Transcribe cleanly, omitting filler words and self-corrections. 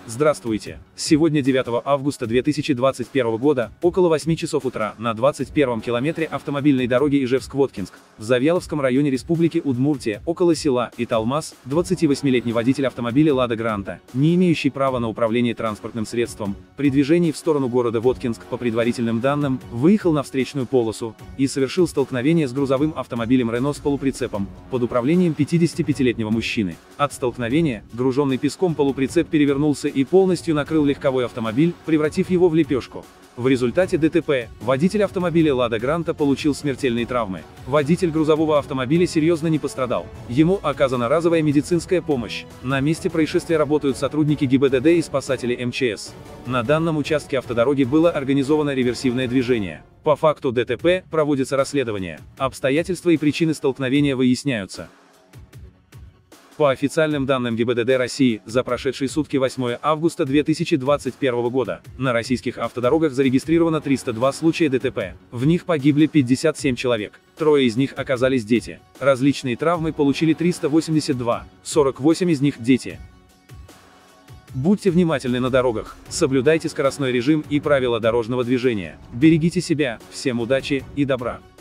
Здравствуйте! Сегодня 9 августа 2021 года, около 8 часов утра, на 21-м километре автомобильной дороги Ижевск-Воткинск, в Завьяловском районе Республики Удмуртия, около села Италмас, 28-летний водитель автомобиля Лада Гранта, не имеющий права на управление транспортным средством, при движении в сторону города Воткинск, по предварительным данным, выехал на встречную полосу и совершил столкновение с грузовым автомобилем Рено с полуприцепом, под управлением 55-летнего мужчины. От столкновения, груженный песком полуприцеп перевернулся и полностью накрыл легковой автомобиль, превратив его в лепешку. В результате ДТП, водитель автомобиля Лада Гранта получил смертельные травмы. Водитель грузового автомобиля серьезно не пострадал. Ему оказана разовая медицинская помощь. На месте происшествия работают сотрудники ГИБДД и спасатели МЧС. На данном участке автодороги было организовано реверсивное движение. По факту ДТП проводится расследование. Обстоятельства и причины столкновения выясняются. По официальным данным ГИБДД России, за прошедшие сутки 8 августа 2021 года, на российских автодорогах зарегистрировано 302 случая ДТП. В них погибли 57 человек. Трое из них оказались дети. Различные травмы получили 382, 48 из них дети. Будьте внимательны на дорогах, соблюдайте скоростной режим и правила дорожного движения. Берегите себя, всем удачи и добра.